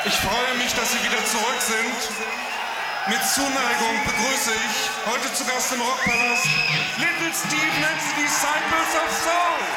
Ich freue mich, dass Sie wieder zurück sind. Mit Zuneigung begrüße ich heute zu Gast im Rockpalast Little Steven and the Disciples of Soul.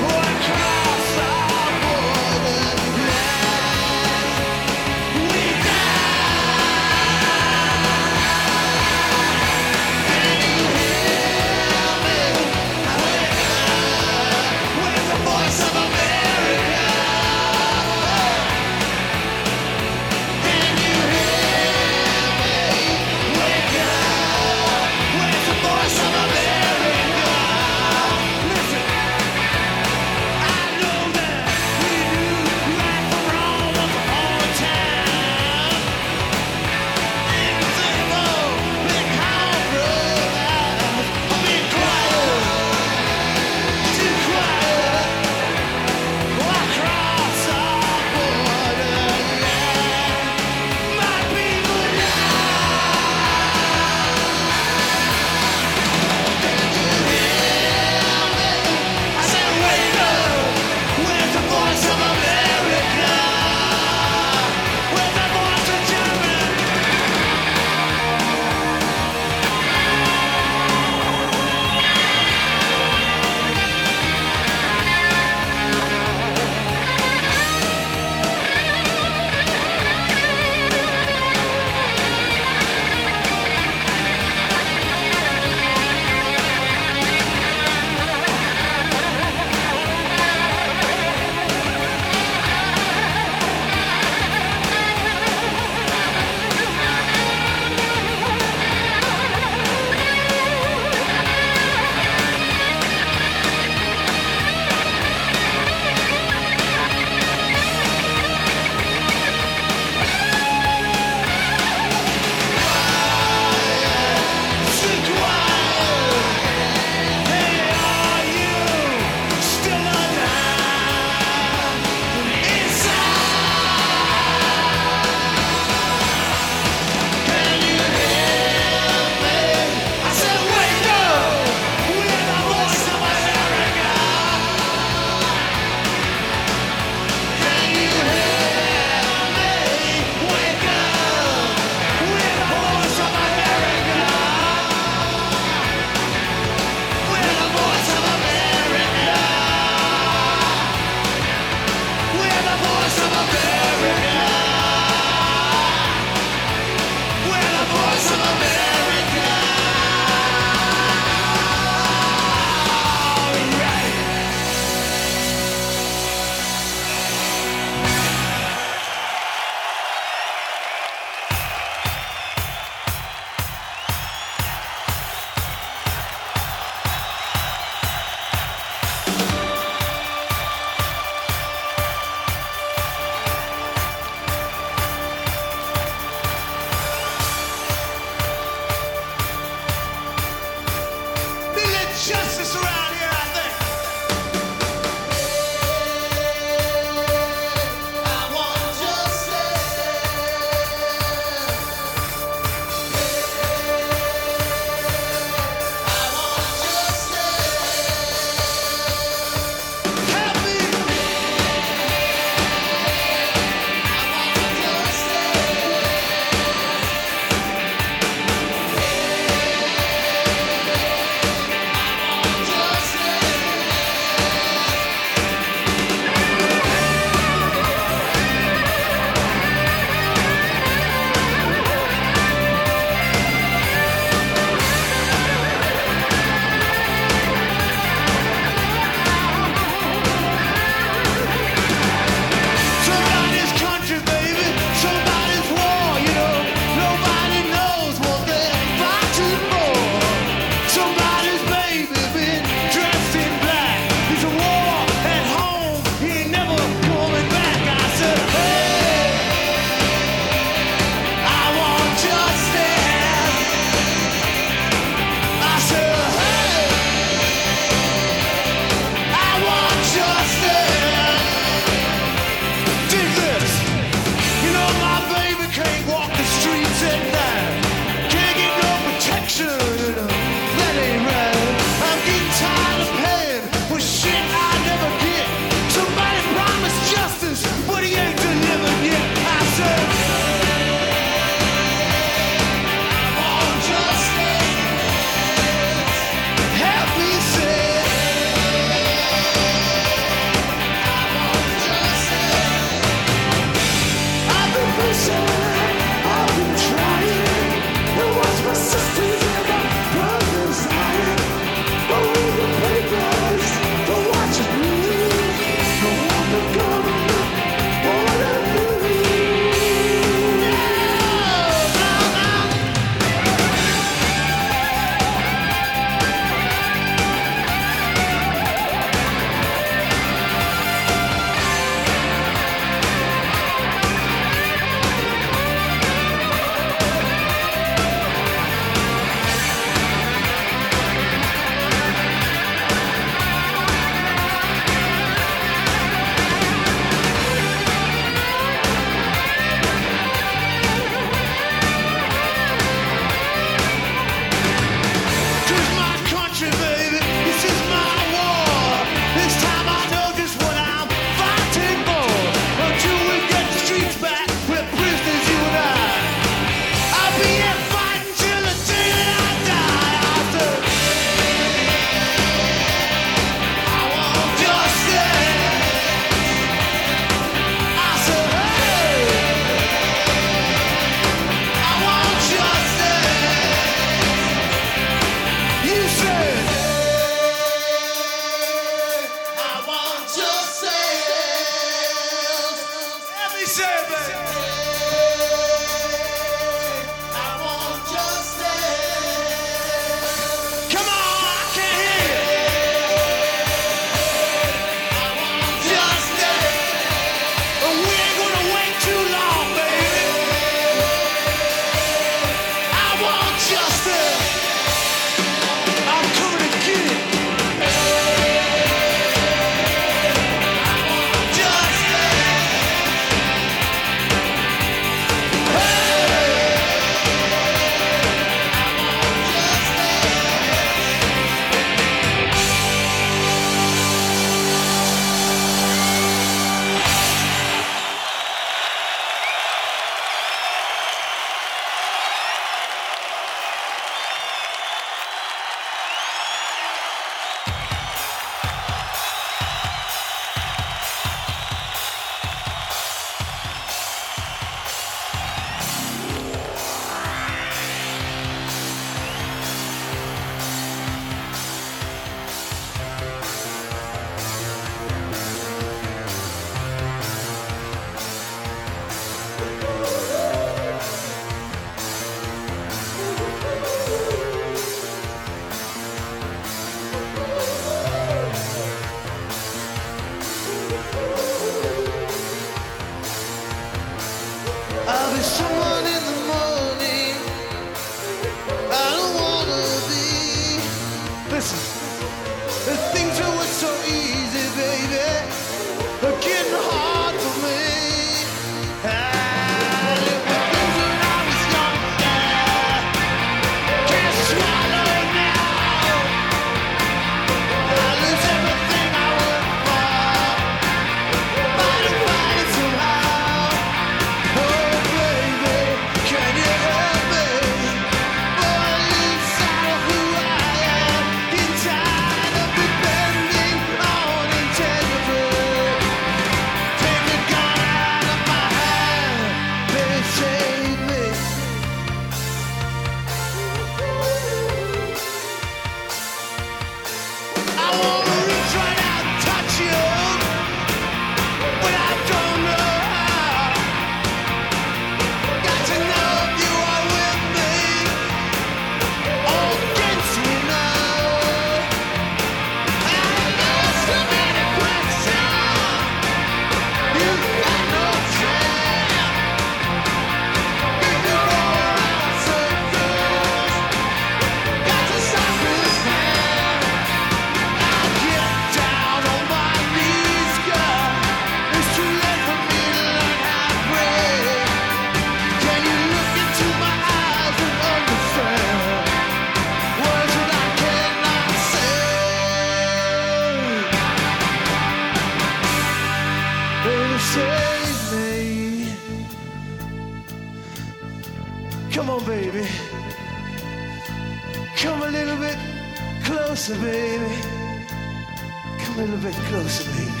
little bit closer, baby. Come a little bit closer, baby.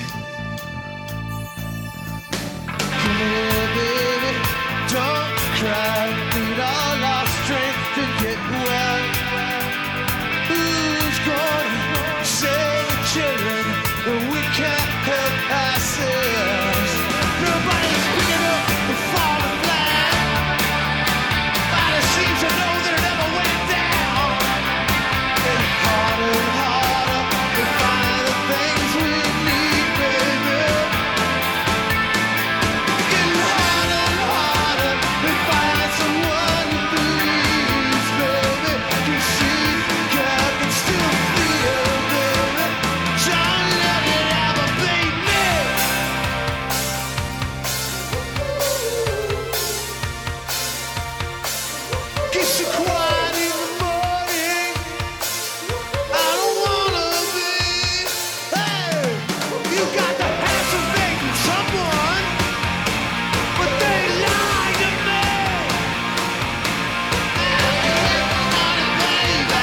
Come here, baby. Don't cry. Need all our strength to get well. Who's gonna save the children when we can't help ourselves? Nobody's picking up the falling flag. Nobody seems to know that it never went down. It's harder and harder to find the things we need, baby. Getting harder and harder to find someone who believes, baby. You see, God can still feel, baby. John Lennon ever beat me. Gets you quiet in the morning. I don't wanna be. Hey, you got the hands of making someone, but they lied to me. Baby,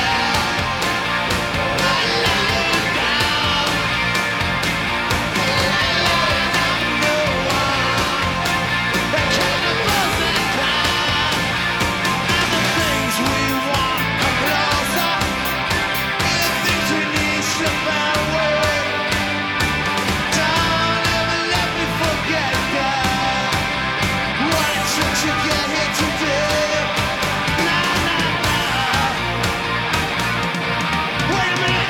I lay you down. No one that can buzz and climb. And the things we want come closer. And the things we need slip our way. Don't ever let me forget, God. What it took to get here today. Nah, nah, nah. Wait a minute.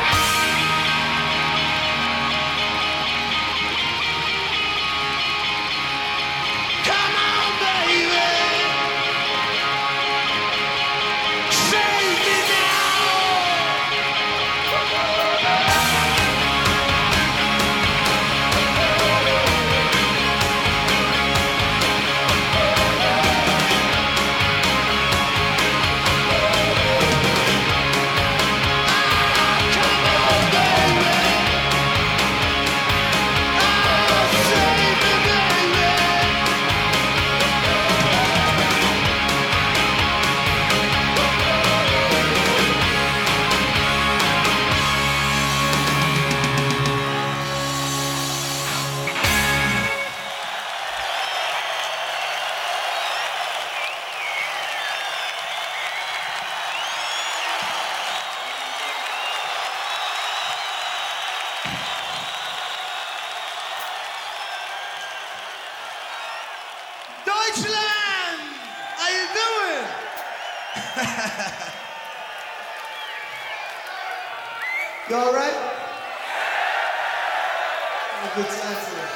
Come on, baby. Save me now. Come on, baby. Oh, save me, baby. Deutschland! How you doing? You all right? Have a good time today.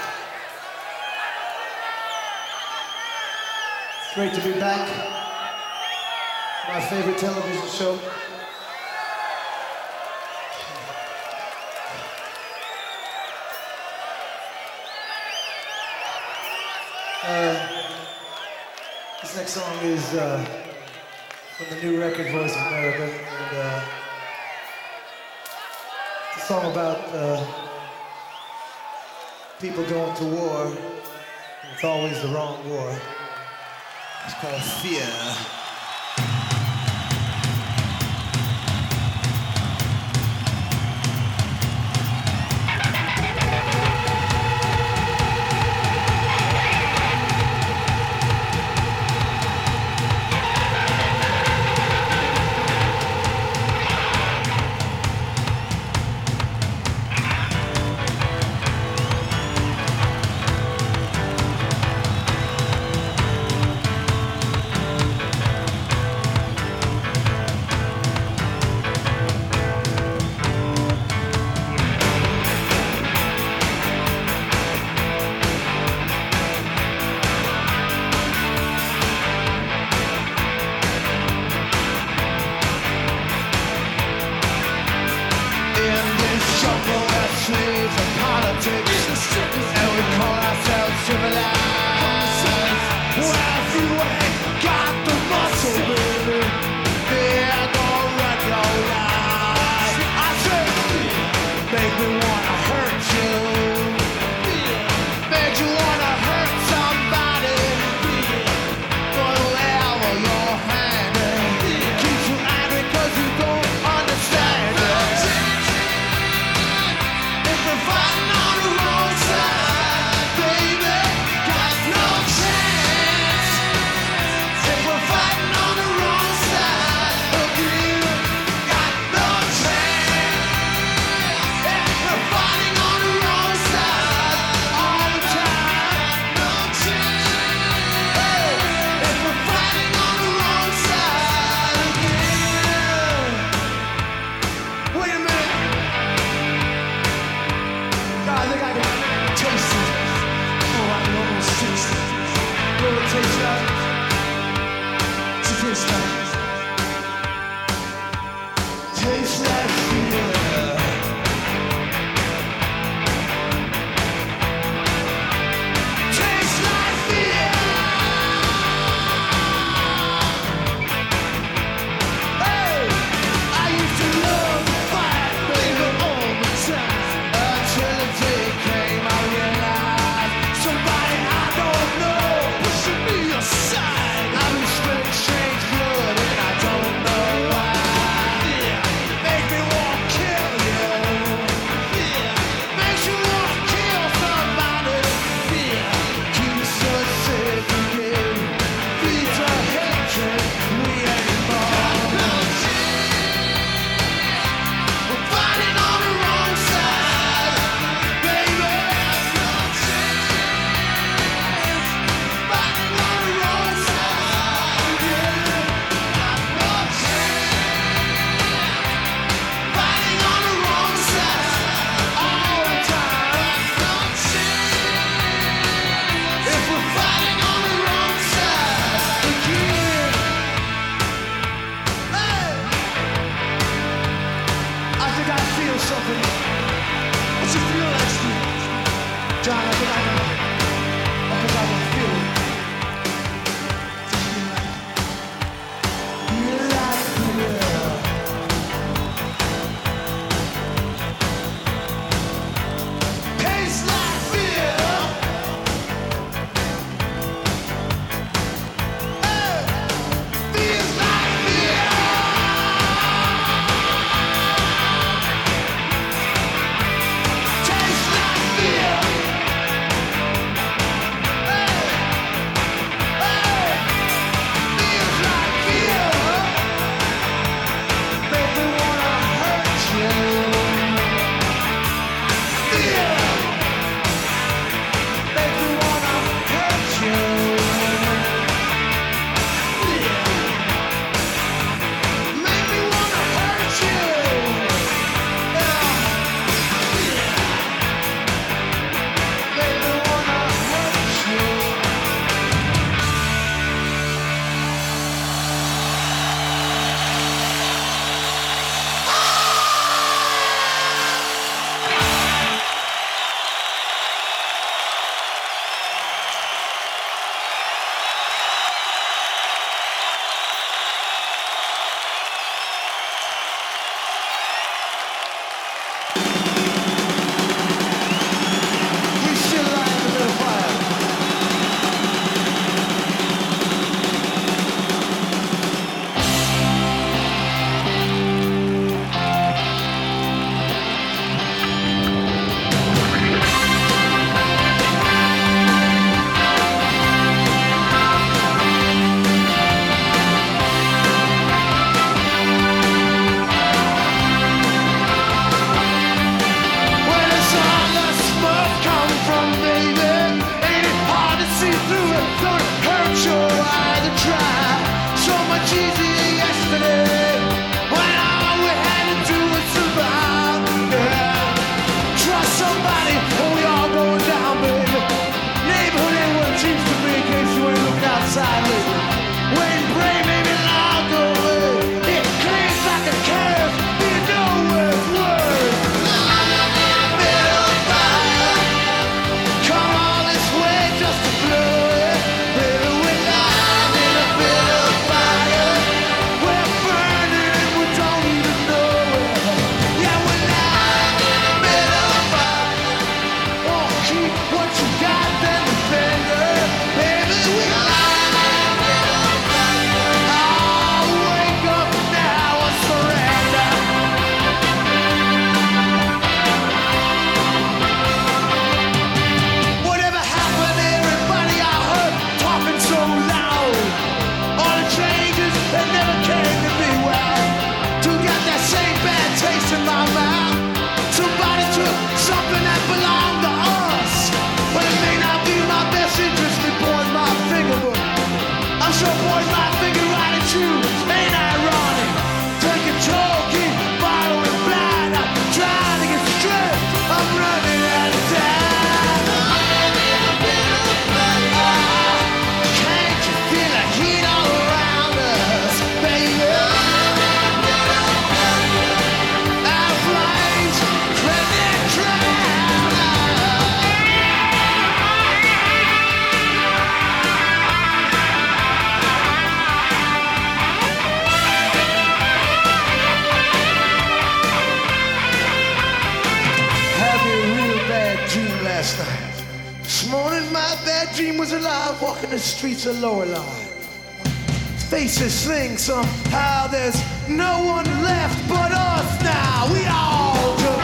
It's great to be back. My favorite television show. This next song is from the new record Voice of America, and it's a song about people going to war. And it's always the wrong war. It's called Fear. something. What's it feel like, Steve? John, I think I can feel it. Feel like fear. Taste like fear. Feels like fear. Taste like fear. Feels like fear. Make me wanna hurt you. Fear. Make me wanna hurt you. Fear. Make me wanna hurt you. Yeah. Fear. Make me wanna hurt you. We still lie in the middle fire. Where does all the smoke come from, baby? Ain't it hard to see through it? Don't it hurt your eye to try? So much easier yesterday when all we had to do was survive. Yeah. Trust somebody or we all going down, baby. Neighborhood ain't what it seems to be in case you ain't looking outside lately. When brain maybe long away, it clings like a curve. You know where it's worth. Middle fire. Come all this way just to blow it. Baby, we're lying in a bit of fire. We're burning and we don't even know it. Yeah, we're lying in a bit of fire. Oh, keep what you got, then defend it. Baby, we're lying in a bit of fire. Oh, wake up now and surrender. Whatever happened to everybody I heard talking so loud? All the changes that never came to be well. To get that same bad taste in my mouth. Somebody took something that belonged to us. But it may not be my best interest to point my finger, but I'm sure pointing my finger right at you. Ain't ironic? Take control, keep following blind. I'm trying to get straight. I'm running out of time. Can't you feel the heat all around us, baby? Our flames, let them drown us. Had me a real bad dream last night. This morning my bad dream was alive, walking the streets of Lorelei. Faces sing somehow, there's no one left but us now. We all just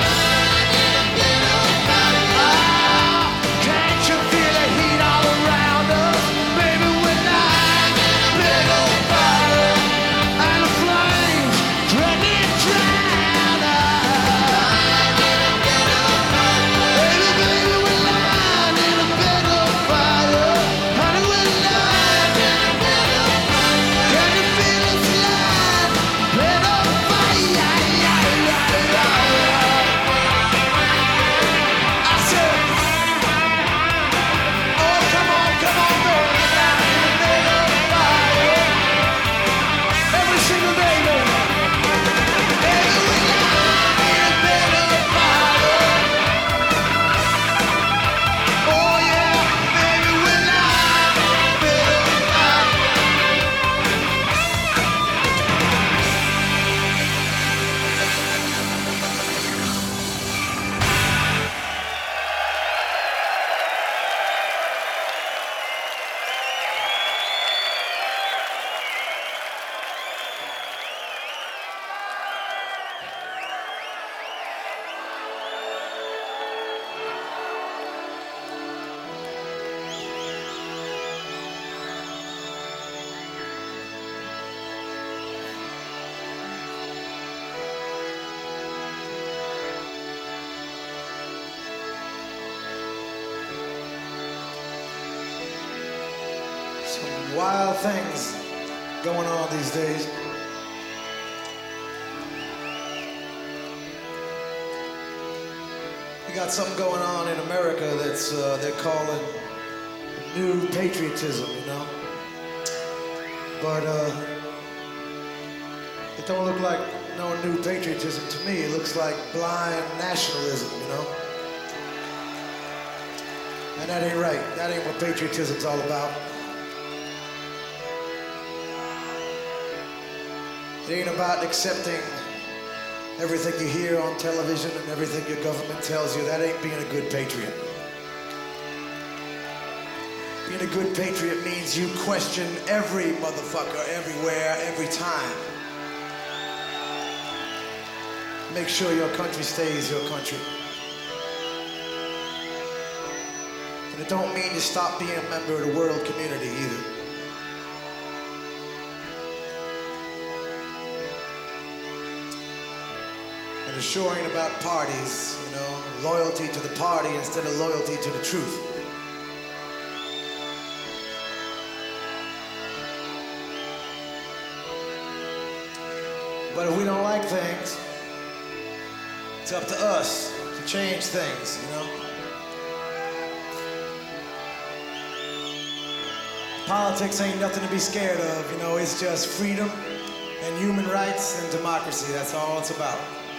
can't you feel the heat all around us? Baby, we're lying in a big old fire. And the flames threatening to drown us. Baby, baby, we're lying in a bed of fire. Honey, we're lying in a bed of fire. Can you feel us lying? Bed of fire. wild things going on these days. We got something going on in America that's they're calling new patriotism, you know? But it don't look like no new patriotism to me. It looks like blind nationalism, you know? And that ain't right. That ain't what patriotism's all about. It ain't about accepting everything you hear on television and everything your government tells you. That ain't being a good patriot. Being a good patriot means you question every motherfucker, everywhere, every time. Make sure your country stays your country. And it don't mean you stop being a member of the world community either. And assuring about parties, you know, loyalty to the party instead of loyalty to the truth. But if we don't like things, it's up to us to change things, you know? Politics ain't nothing to be scared of, you know? It's just freedom and human rights and democracy. That's all it's about.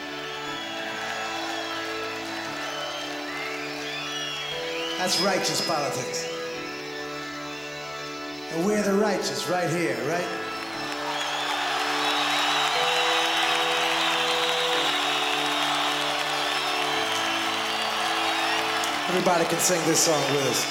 That's righteous politics. And we're the righteous right here, right? Everybody can sing this song with us.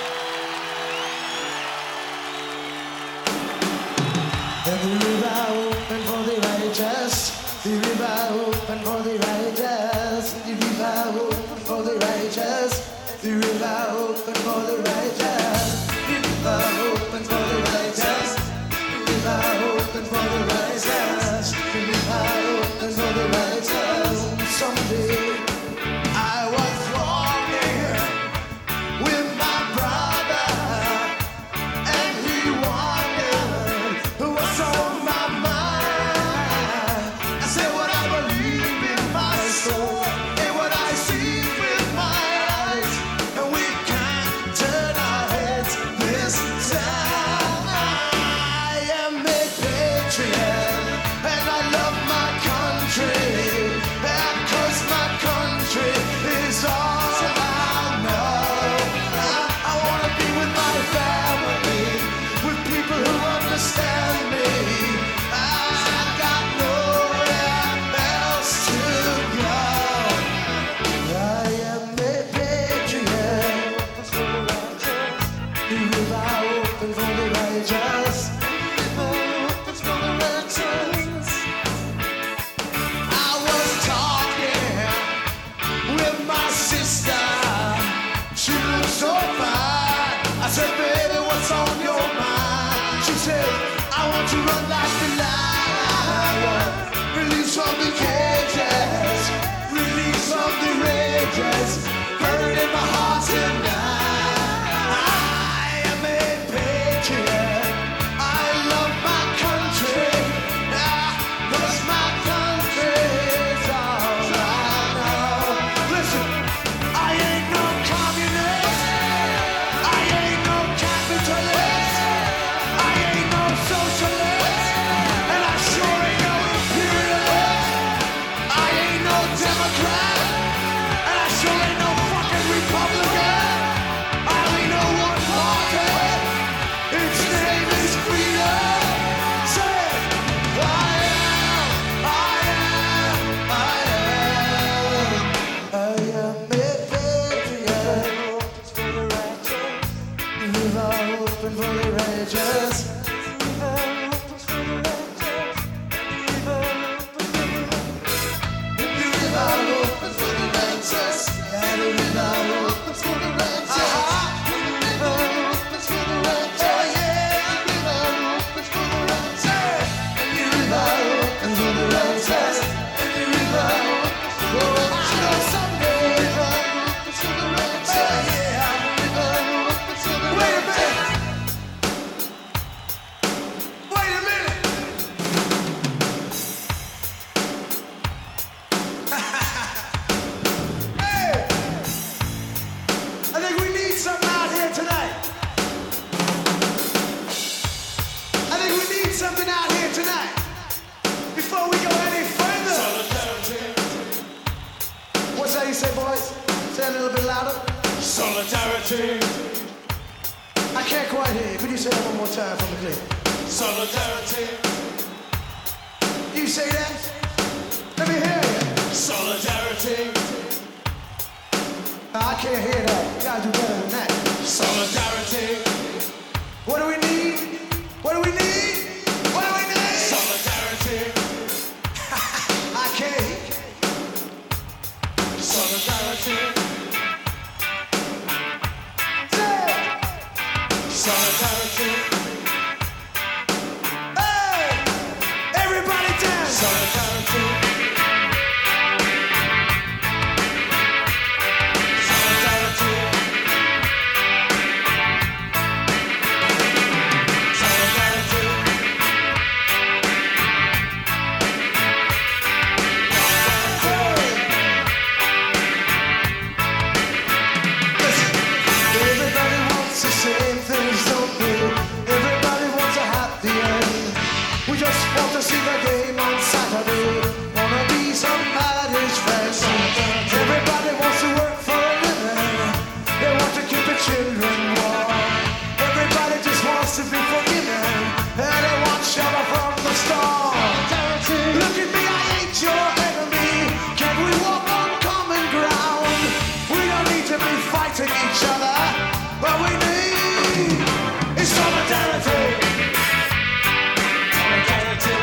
And the river open for the righteous, the river open for the righteous, the river open for the righteous, the river open for the righteous, the river open for the righteous, the river open for the righteous, the river open for the righteous. Someday I was walking with my brother, and he wondered what's on my mind. I said what I believe in my soul and what I see with my eyes, and we can't Say a little bit louder. Solidarity. I can't quite hear you. Could you say that one more time for me, please? Solidarity. You say that? Let me hear you. Solidarity. No, I can't hear that. You gotta do better than that. Solidarity. What do we need? What do we need? What do we need? Solidarity. I can't. Solidarity. Solidarity. Hey! Everybody dance! Solidarity. Solidarity. Solidarity. Listen, everybody wants the same things, don't they? Everybody wants a happy end. We just want to see the game on Saturday. Wanna be somebody's friend. Everybody wants to work for a living. They want to keep the children warm. Everybody just wants to be forgiven. And they want shelter from the storm. Look at me, I ain't your enemy. Can we walk on common ground? We don't need to be fighting each other. What we need is solidarity. Solidarity.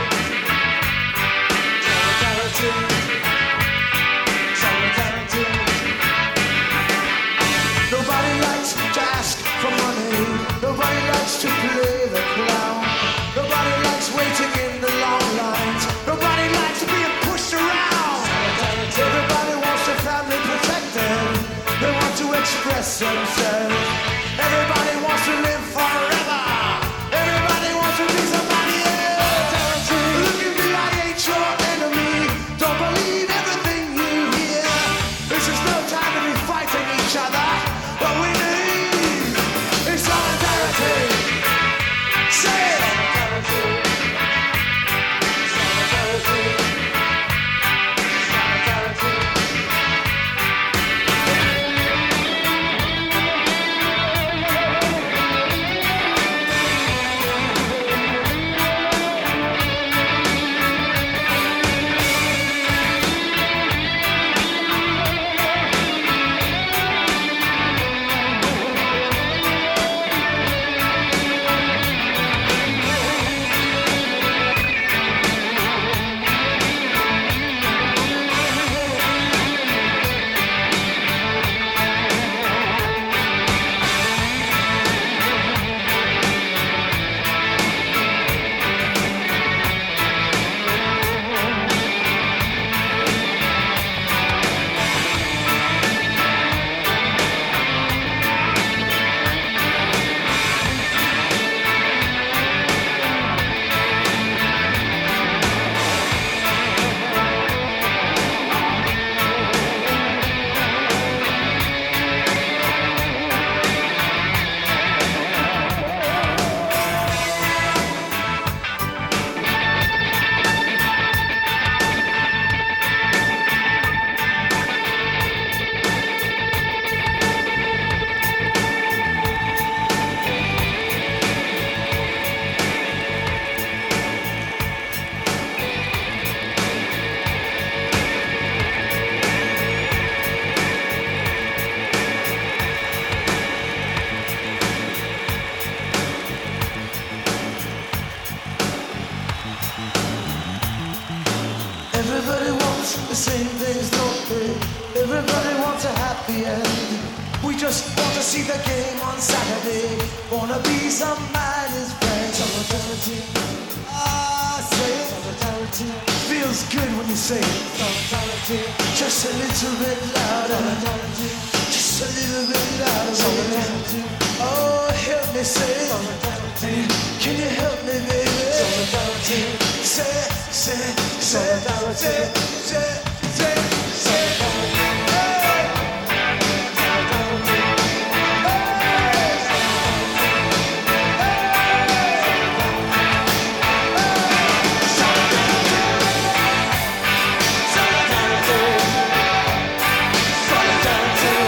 Solidarity. Solidarity. Nobody likes to ask for money. Nobody likes to play the clown. Nobody likes waiting in the long lines. Nobody likes being pushed around. Everybody wants their family protected. They want to express themselves. Everybody wants to live forever. Everybody wants to be somebody else. Look at me, I ain't your enemy. Don't believe everything you hear. This is no time to be fighting each other. What we need is solidarity. Say it. Everybody wants the same things, don't they? Everybody wants a happy end. We just want to see the game on Saturday. Wanna be somebody's friend. Solidarity. Ah, say it. Solidarity. Feels good when you say it. Solidarity. Just a little bit louder. Solidarity. Just a little bit louder. Solidarity. Oh, help me say it. Solidarity. Can you help me, baby? Solidarity. Say it, say it, say it, say it, say it, say it, say it. Hey! Solidarity.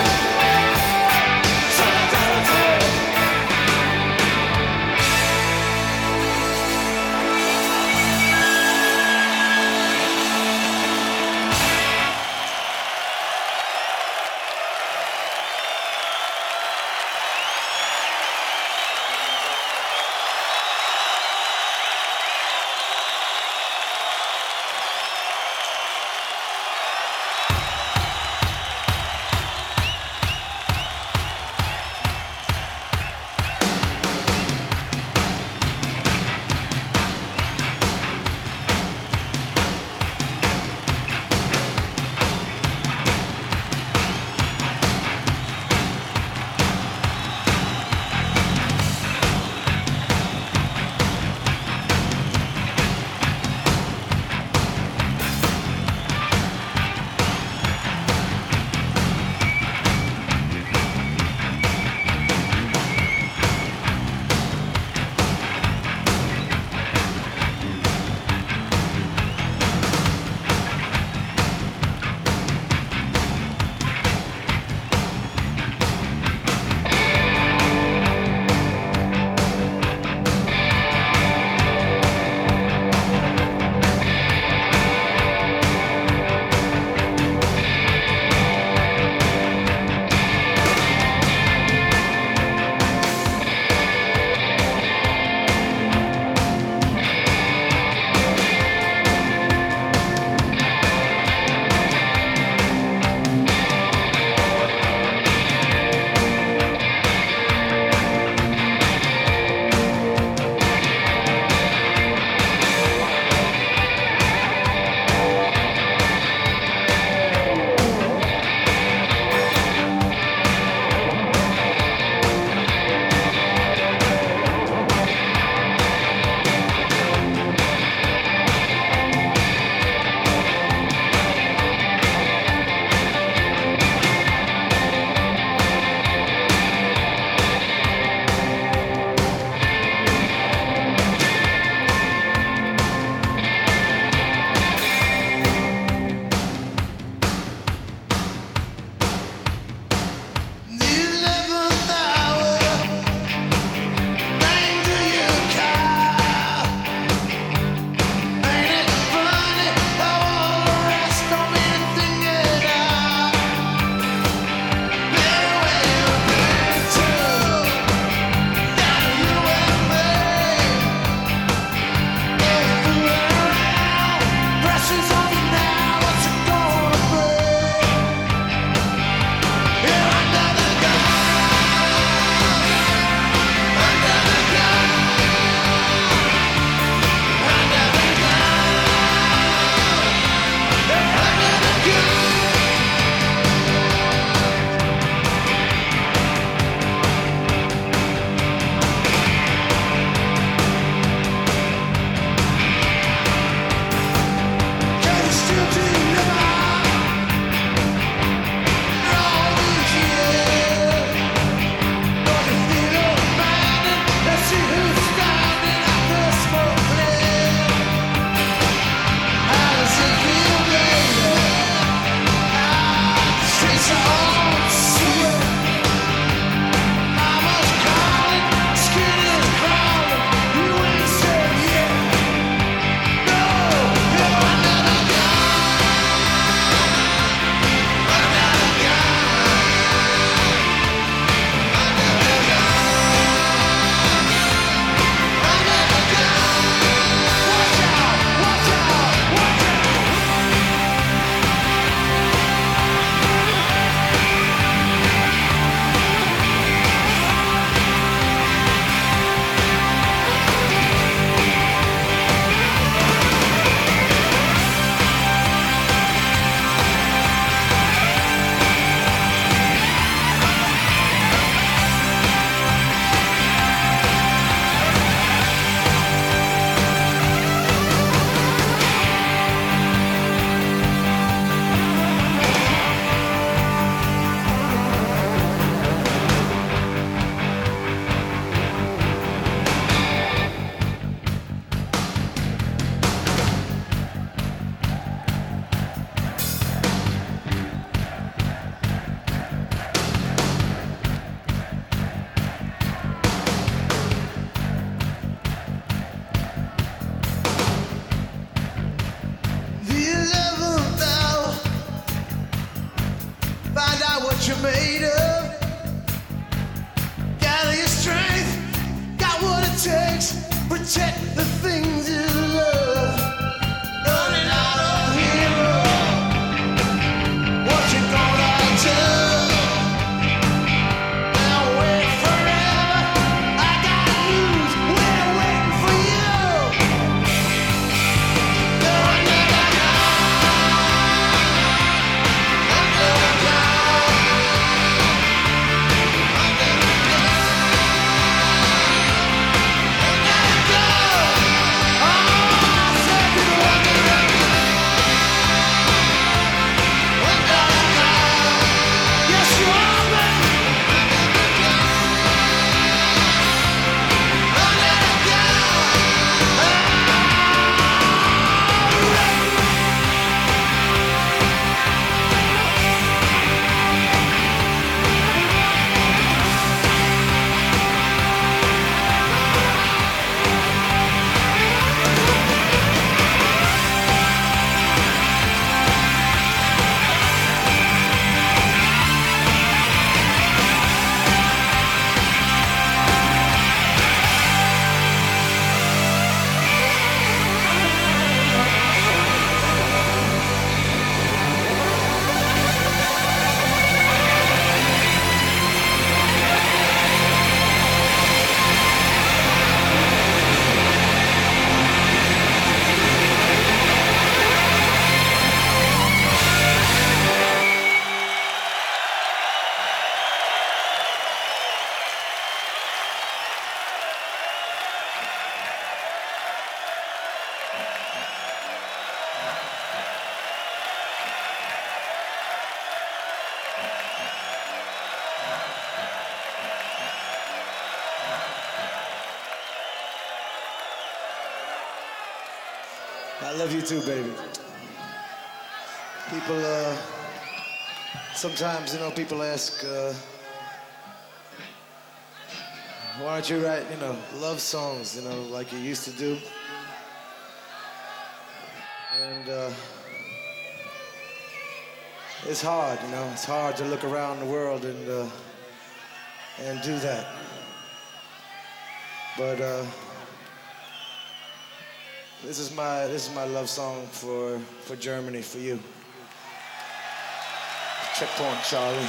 you're made of. Gather your strength, got what it takes. Protect the things you love. Running out of hero. What you gonna do? Now wait forever. I got news. We're waiting for you. I love you too, baby. People, sometimes, people ask, why don't you write, love songs, like you used to do? And it's hard, it's hard to look around the world and do that. But this is my love song for Germany, for you. Checkpoint, Charlie.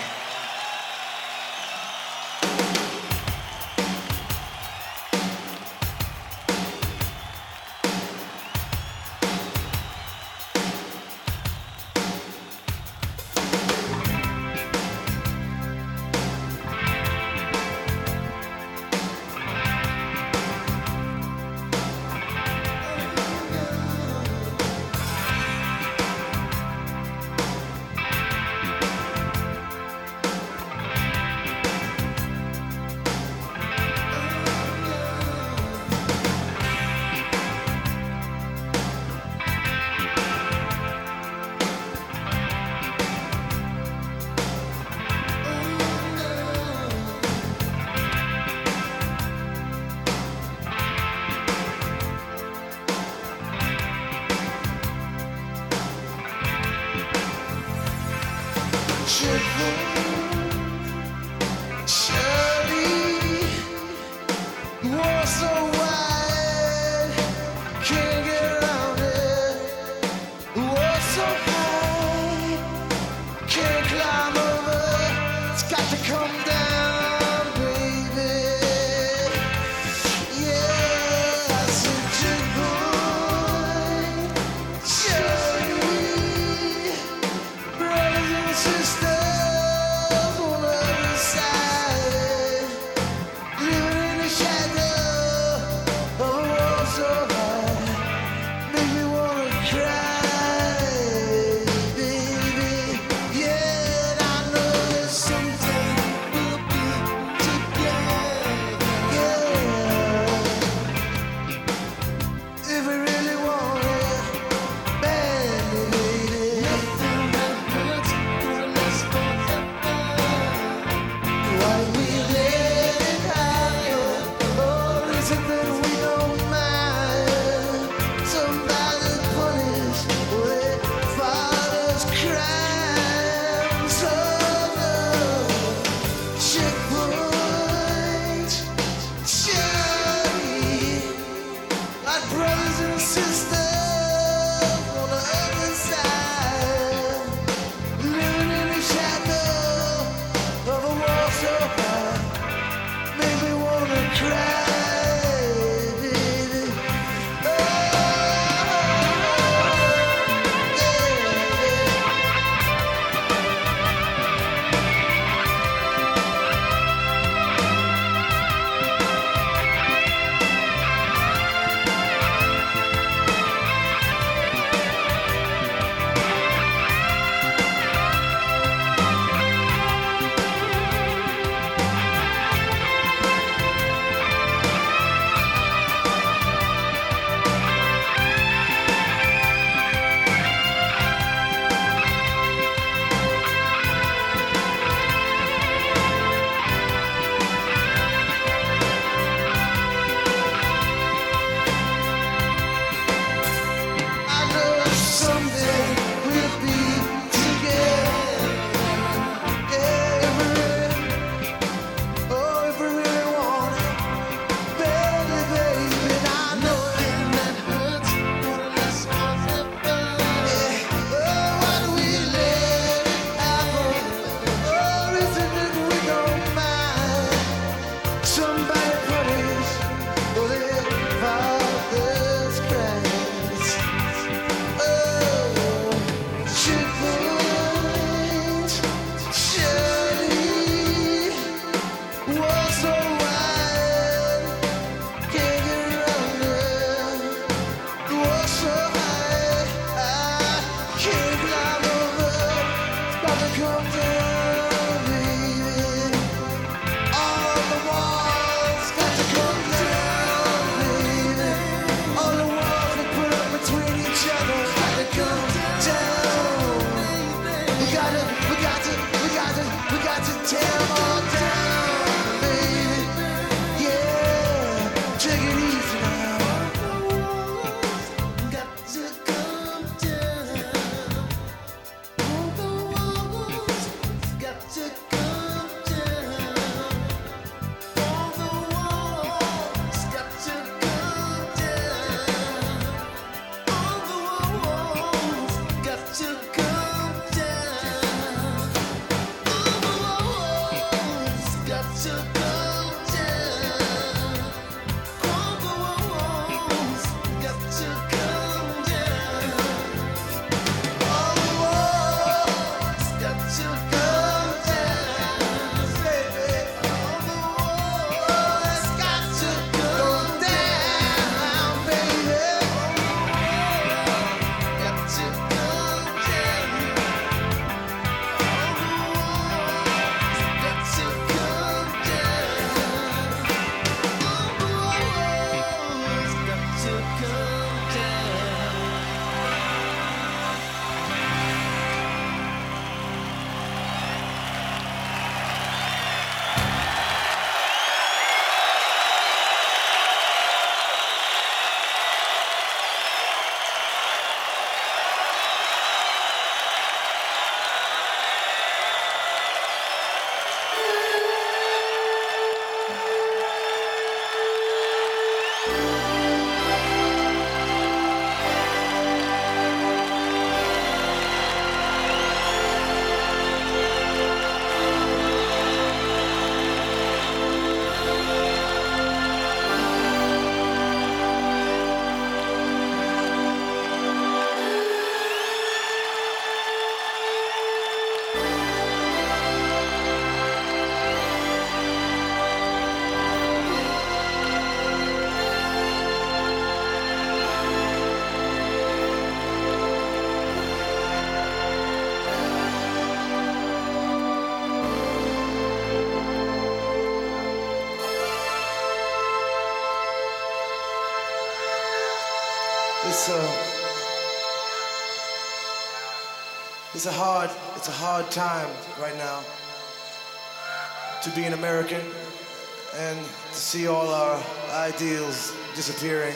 It's a hard time right now to be an American and to see all our ideals disappearing.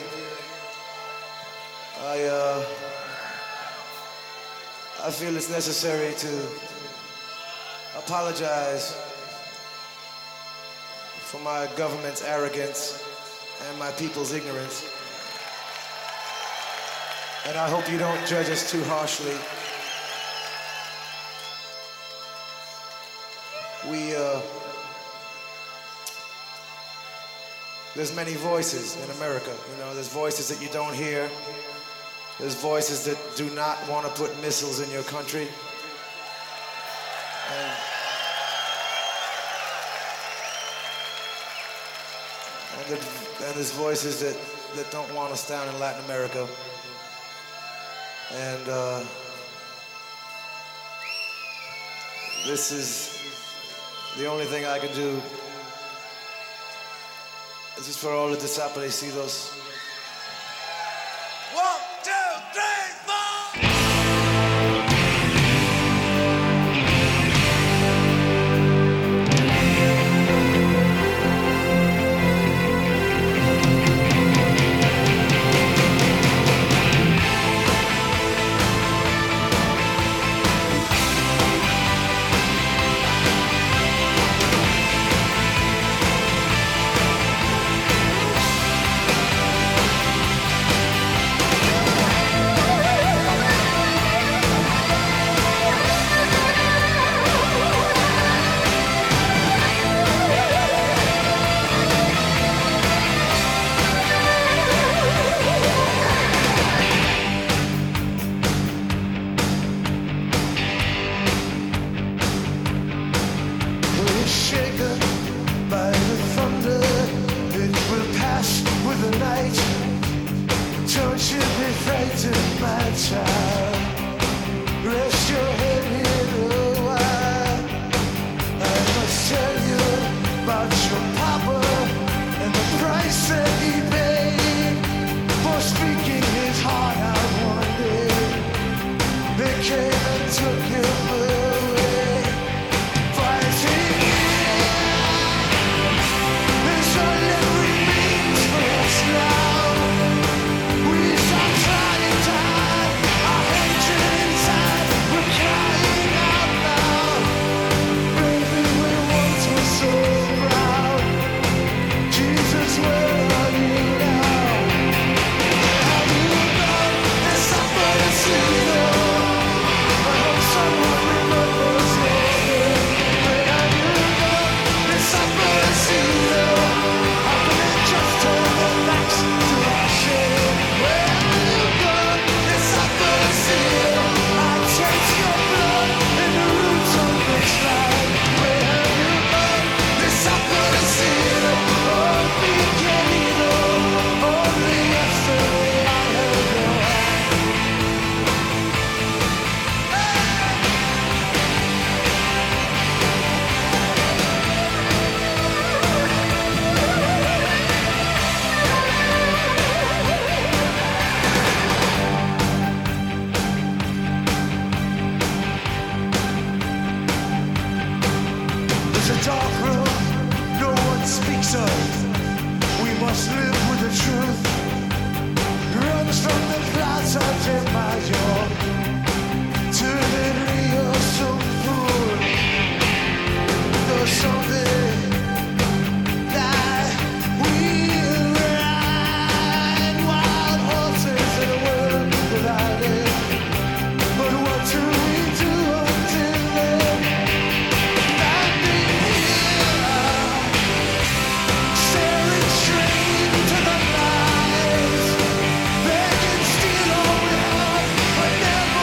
I feel it's necessary to apologize for my government's arrogance and my people's ignorance. And I hope you don't judge us too harshly. There's many voices in America, you know, there's voices that you don't hear. There's voices that do not want to put missiles in your country. And there's voices that don't want us down in Latin America. And this is the only thing I can do. This is for all the desaparecidos. 1, 2, 3, 4! Begging, steal all we have, but never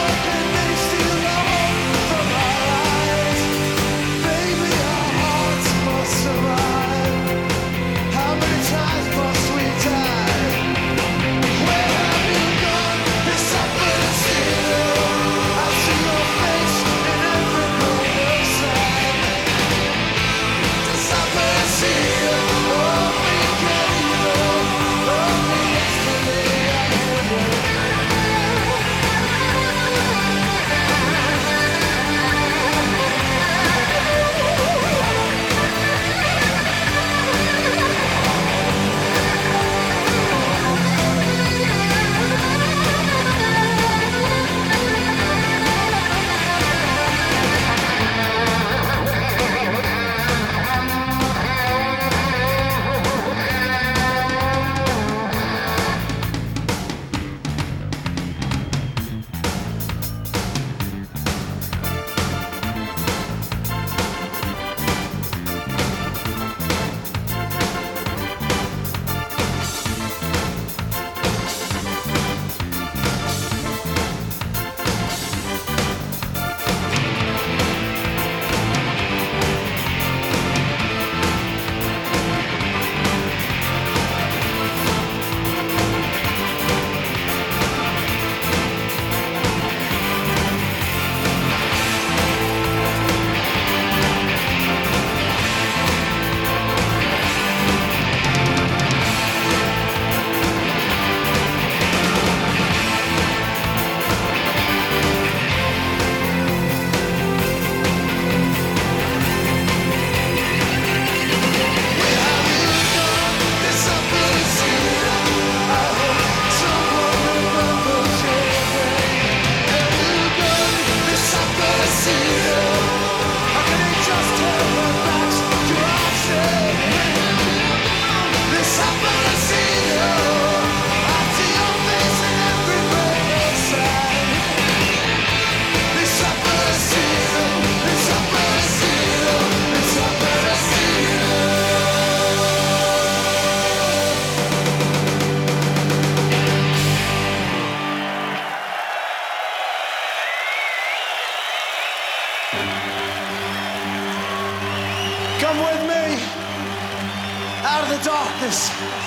darkness.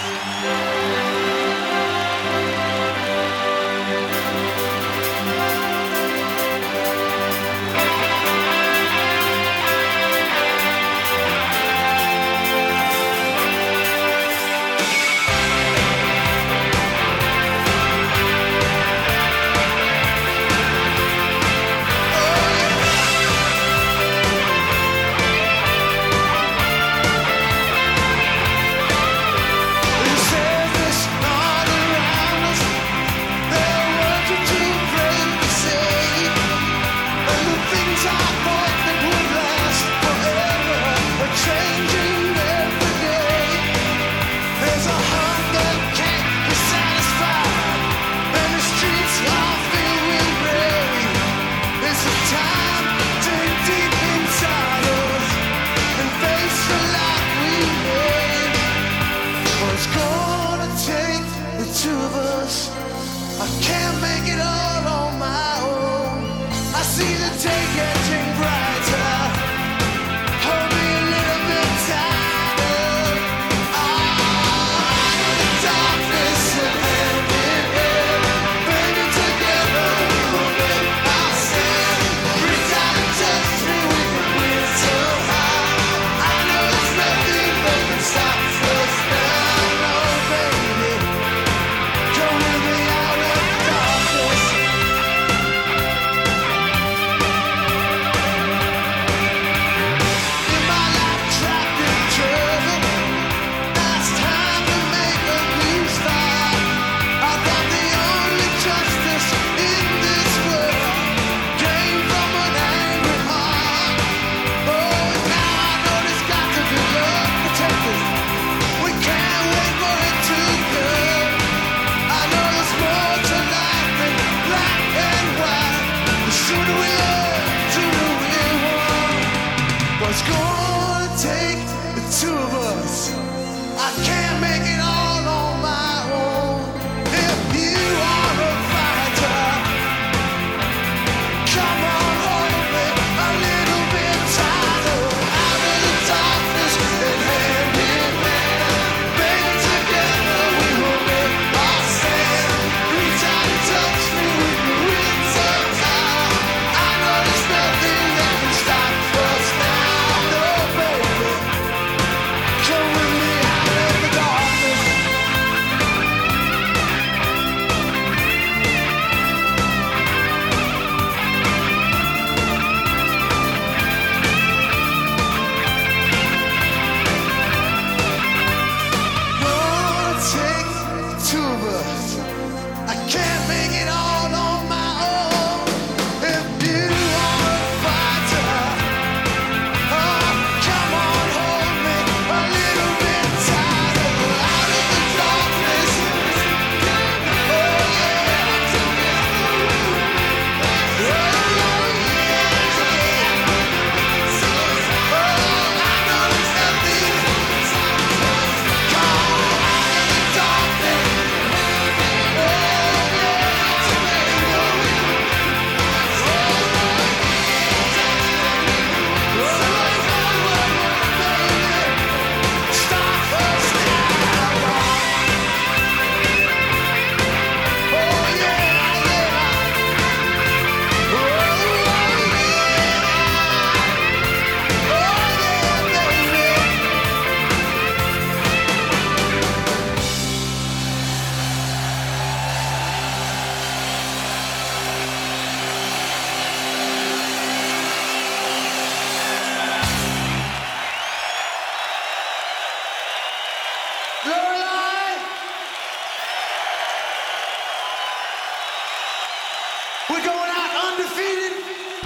We're going out undefeated.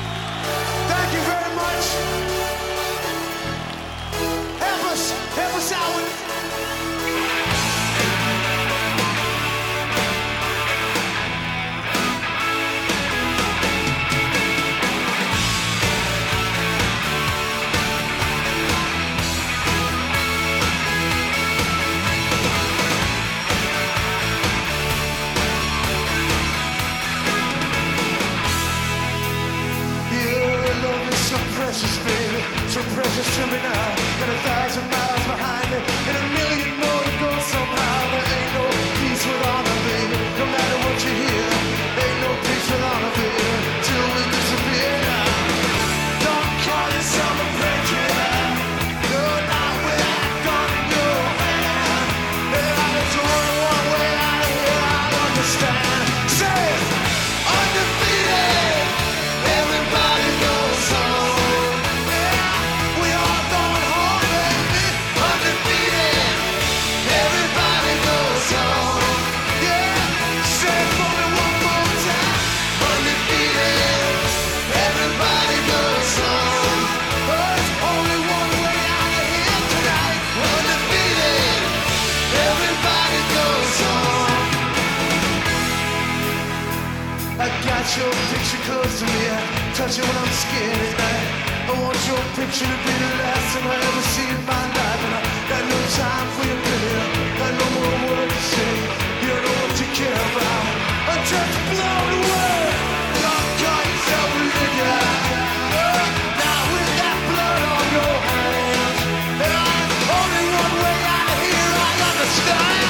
Thank you very much. Help us out with it. Precious, baby, so precious to me now. And 1,000 miles behind me, and a million more to go. your picture close to me. I touch it when I'm scared at night. I want your picture to be the last time I ever see in my life. And I got no time for your pity. Got no more words to say. You don't know what you care about. I'm just blown away. Don't call yourself religion. Now with that blood on your hands, there's only one way out of here. I understand.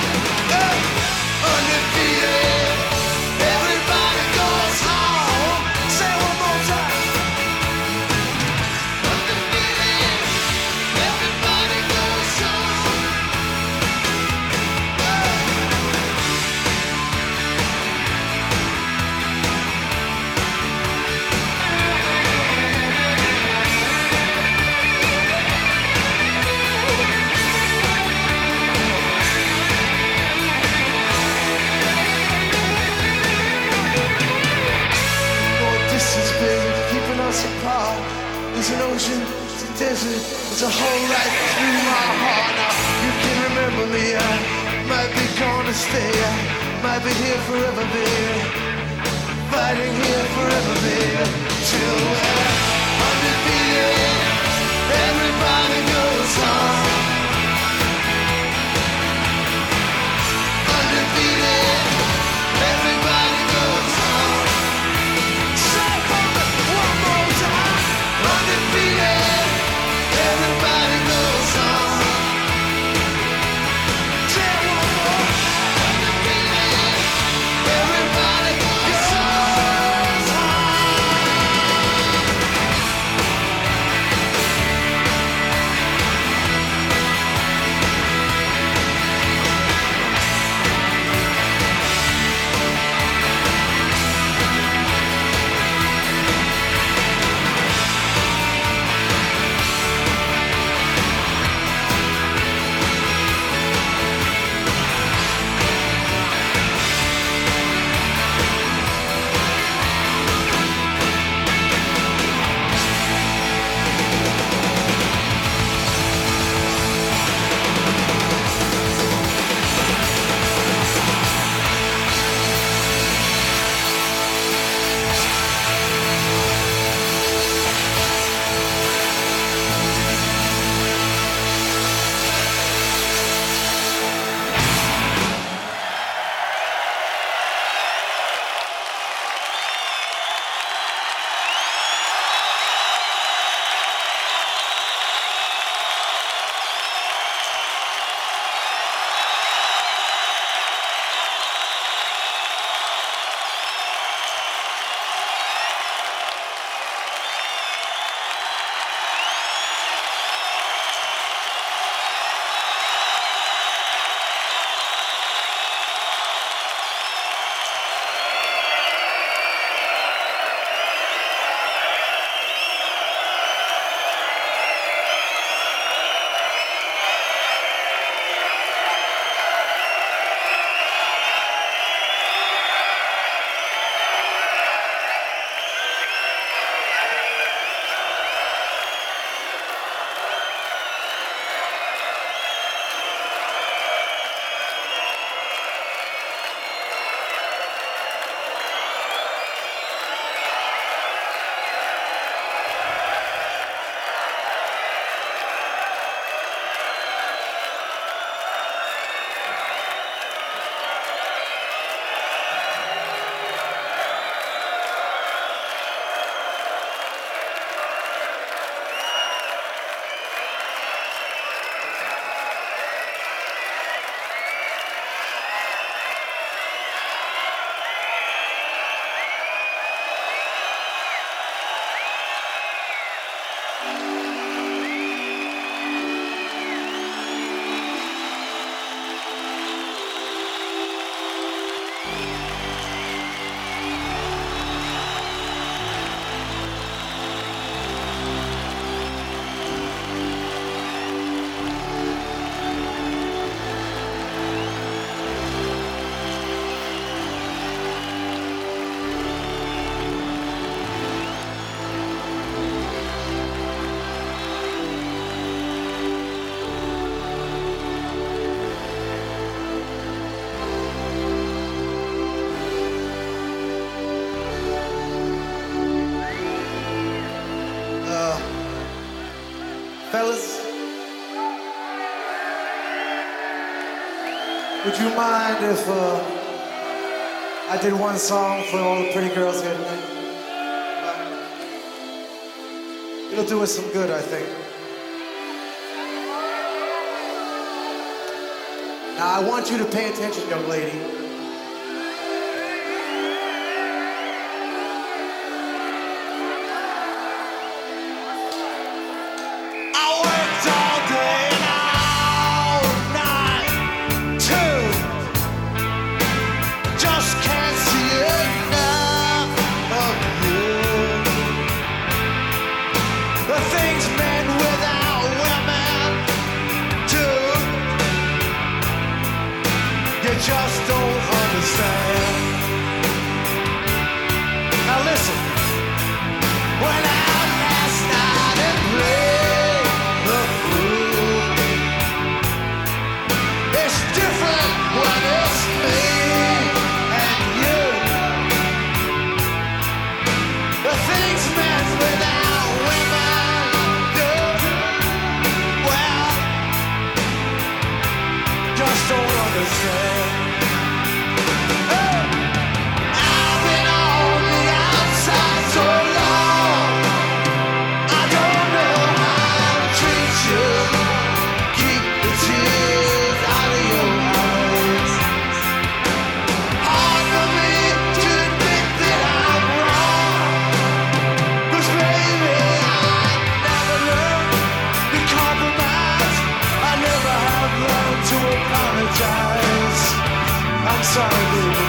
Undefeated. Everybody goes home. Say it one more time. Undefeated. Everybody goes home. No distance, baby, keeping us apart. There's an ocean, it's a desert, it's a hole right through my heart. Now you can remember me, I might be gonna stay, I might be here forever, baby. Fighting here forever, baby. Till we're undefeated. Everybody goes on. Undefeated. Everybody goes on. Say one more time. Undefeated. Everybody goes on. Say one more. Undefeated. Everybody goes on. Fellas, would you mind if I did one song for all the pretty girls here tonight? It'll do us some good, I think. Now, I want you to pay attention, young lady. I worked all day and all night, too. Just can't see enough of you. The things men without women do. You just don't understand. Now listen, went out last night and played the fool. It's different when it's me and you. The things men without women do, well, just don't understand. I've been on the outside so long, I don't know how to treat you. Keep the tears out of your eyes. Hard for me to admit that I'm wrong, 'cause baby, I never learned to compromise. I never have learned to apologize. I'm sorry, baby.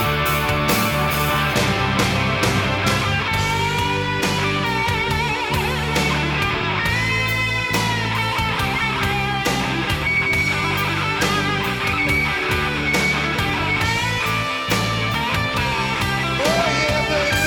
Oh yeah, baby.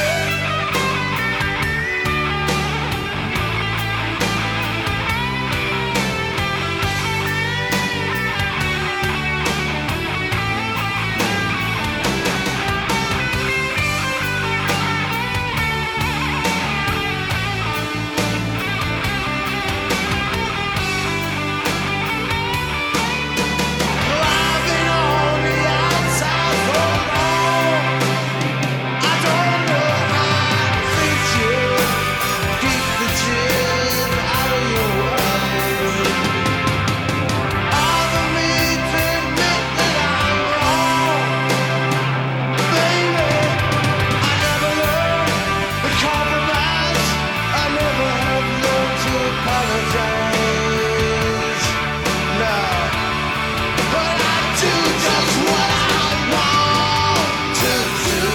Well, I've been on the outside so long, I don't know how to treat you. Keep the tears out of your eyes. Hard for me to admit that I'm wrong, baby. I never learned to compromise. I never have learned to apologize. No. But I do just what I want to do.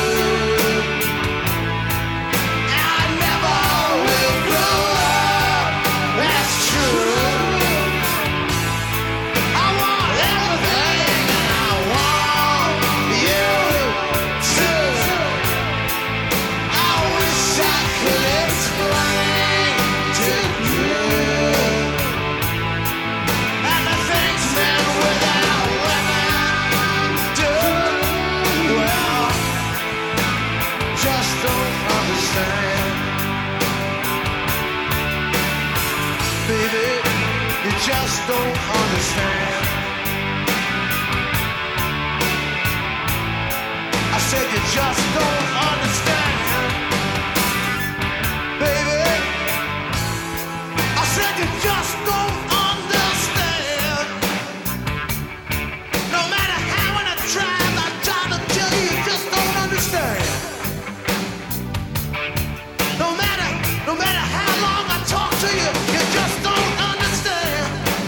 I never will grow up, that's true. I want everything and I want you too. I wish I could explain to you. And the things men without women do, well, just don't understand. Baby, you just don't understand. I said you just don't understand. Baby, I said you just don't understand. No matter how and I tried, I tried to tell you, you just don't understand. No matter how long I talk to you, you just don't understand.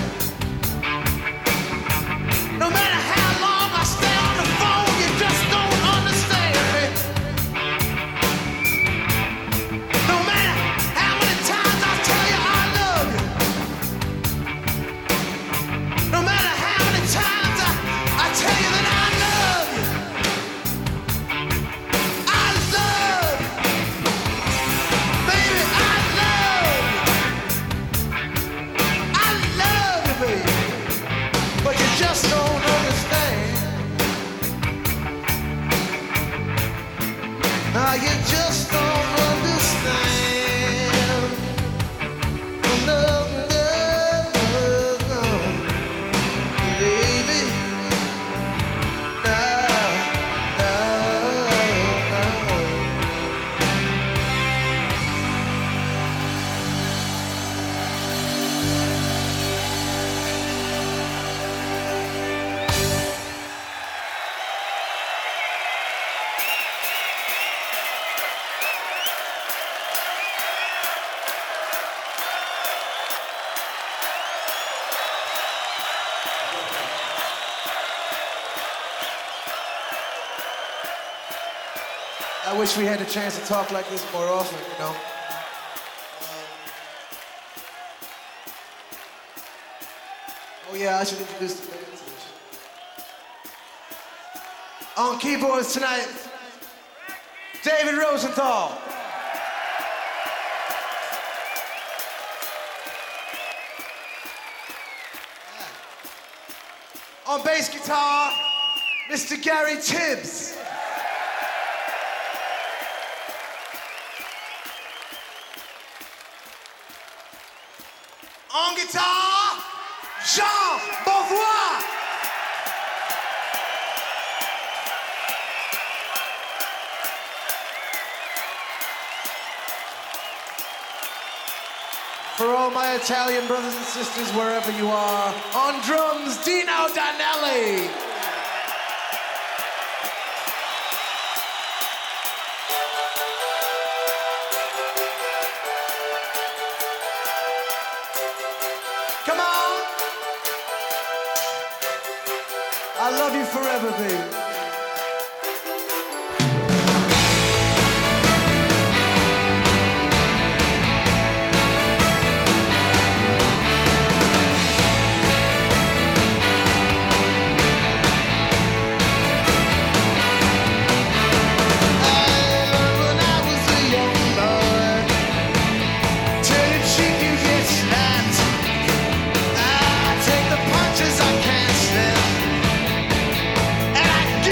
No matter how long I stay on the phone, you just don't understand me. I wish we had a chance to talk like this more often, you know. Oh yeah, I should introduce the band. On keyboards tonight, David Rosenthal. On bass guitar, Mr. Gary Tibbs. On guitar, Jean Beauvoir. For all my Italian brothers and sisters, wherever you are, on drums, Dino Danelli. Come on. I love you forever, baby. Punches I can't stand, and I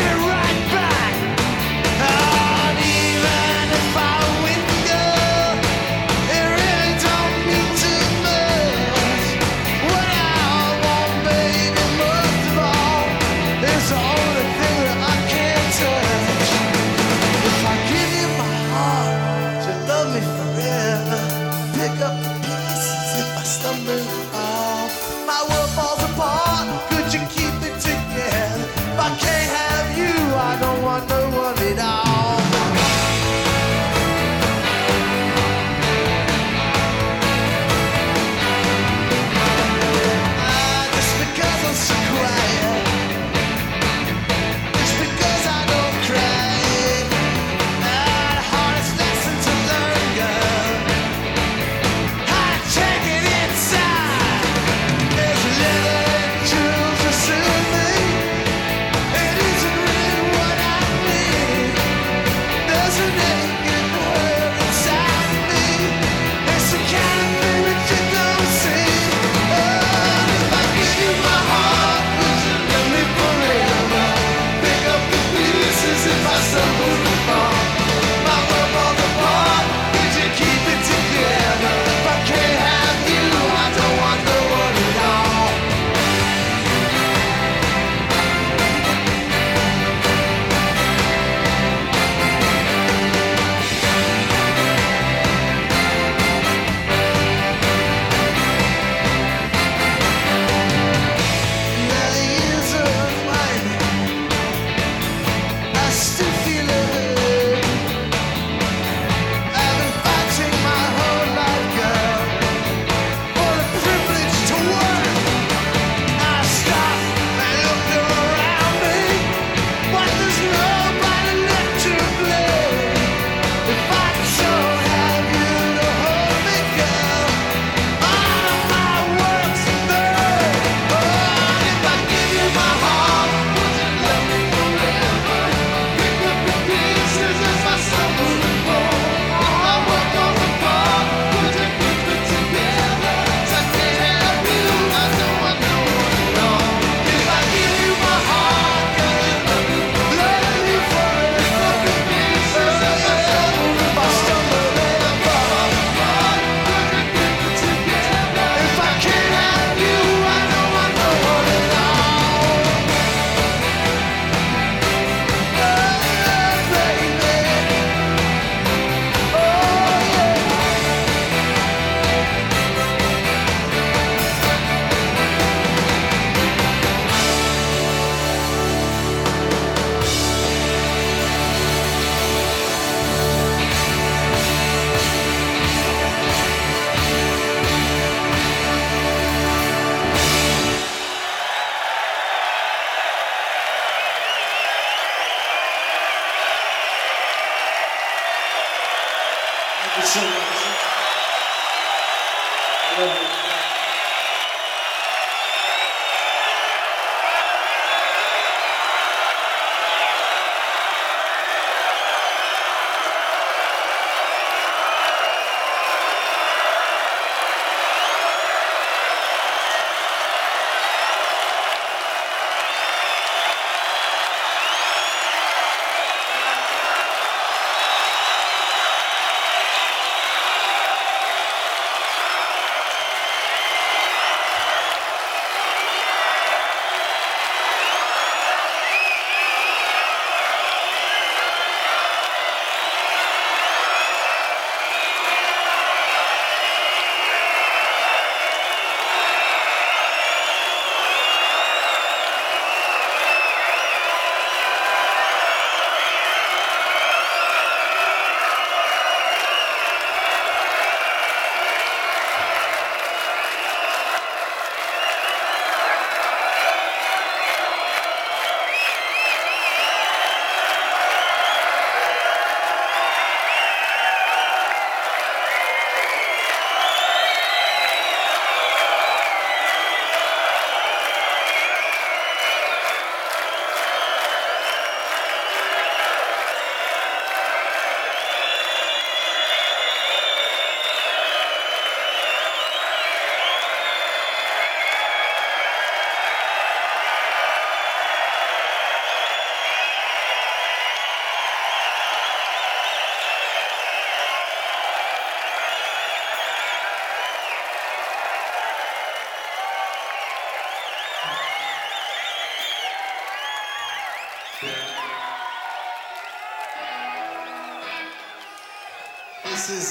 This is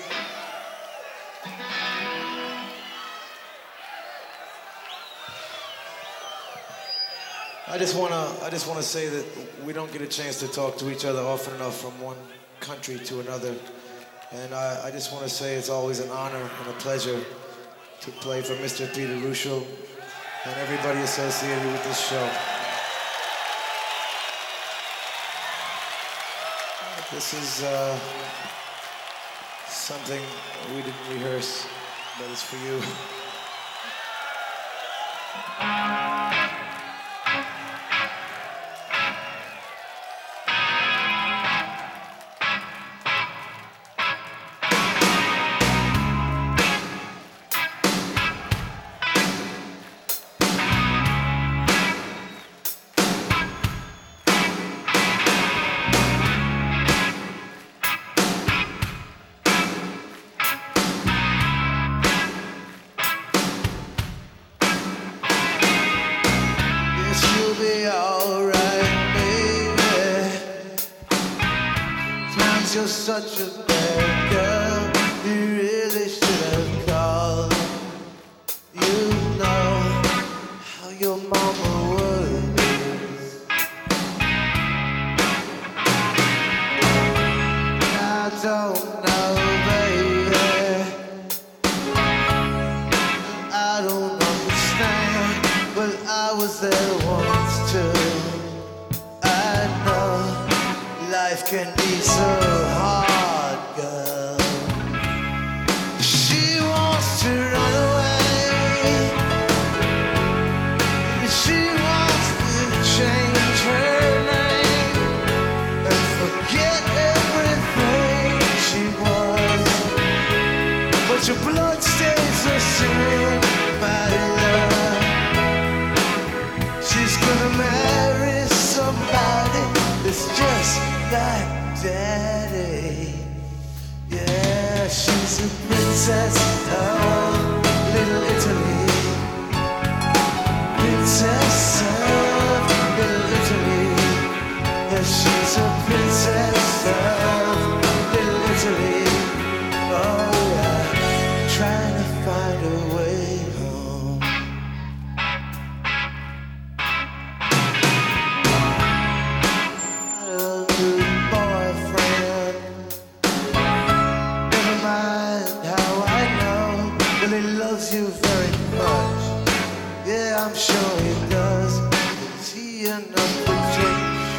I just wanna say that we don't get a chance to talk to each other often enough from one country to another, and I just want to say it's always an honor and a pleasure to play for Mr. Peter Russo and everybody associated with this show. This is something we didn't rehearse, but it's for you. You're such a bad girl, you really should have called. You know how your mama would. I don't know, baby, I don't understand, but I was there once too. I know life can be so hard, girl. She wants to run away. She wants to change her name and forget everything she was. But your blood stays the same, my love. She's gonna marry somebody that's just like Daddy. Yeah, she's a princess of Little Italy. Princess of Little Italy. Yeah, she's a princess of Little Italy. Oh yeah, trying to find a way home. You very much. Yeah, I'm sure he does. Is he enough protection?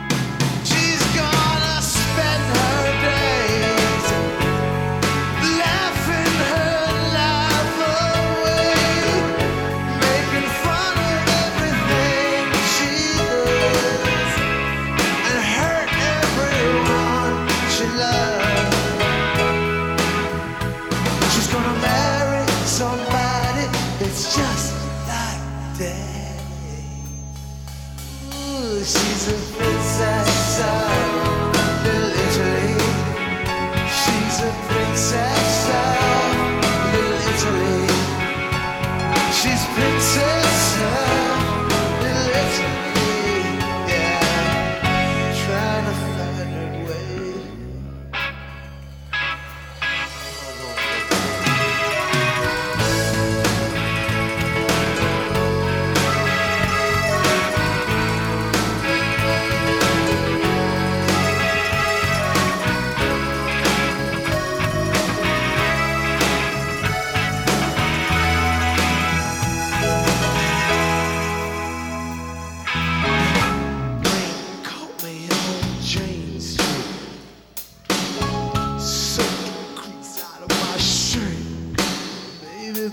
She's gonna spend her days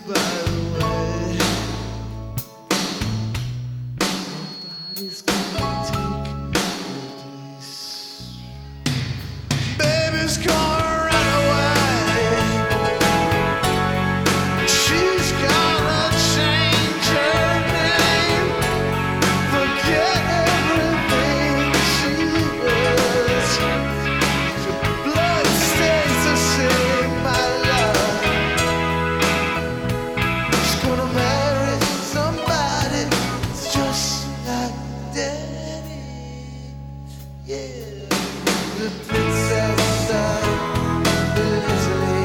by the way. Nobody's gonna take your place. Baby's gonna run away. She's gonna change her name. Forget everything she was. Your blood stays the same, my love. She's gonna marry somebody just like Daddy. Yeah, the princess of Italy.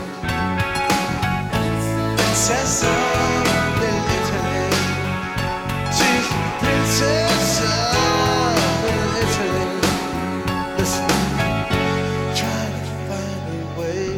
Princess of Italy. She's princess of Italy. Listen, trying to find a way.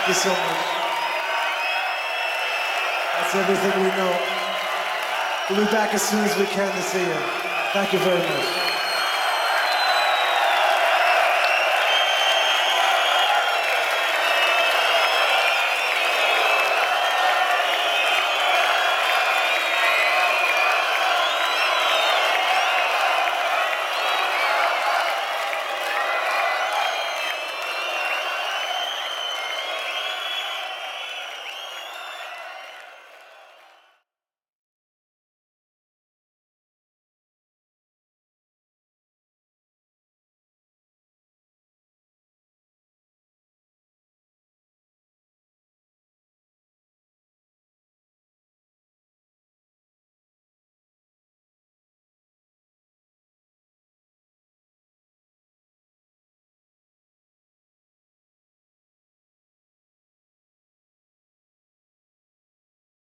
you so much. That's everything we know. We'll be back as soon as we can to see you. Thank you very much.